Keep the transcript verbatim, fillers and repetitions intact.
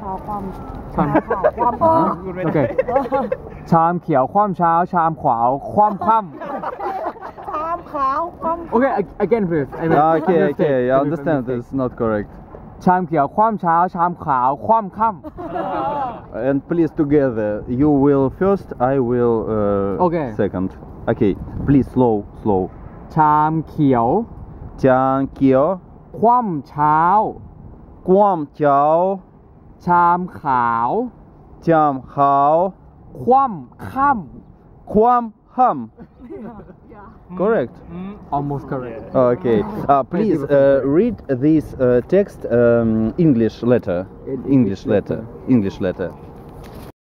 ชาวความชามข่าวความเออโอเคชามเขียวคว่ำเช้าชามขวาวคว่ำค่ชามขาวความำ Okay again please I mean, Ah, okay, mistake. okay, I I made a understand. mistake. It's not correct. ชามเขียวคว่ำเช้าชามขาวคว่ำค่ And please together. You will first. I will uh, Okay. second. Okay. Please slow, slow. ำชามเขียว Jiang Kiao, คว่ำเช้า Guam Jiao, ชามขาว Jiang Hao, คว่ำค่ Guam Ham. Correct. ำ almost correct Okay. Uh, please uh, read this uh, text um, English letter. English letter. English letter.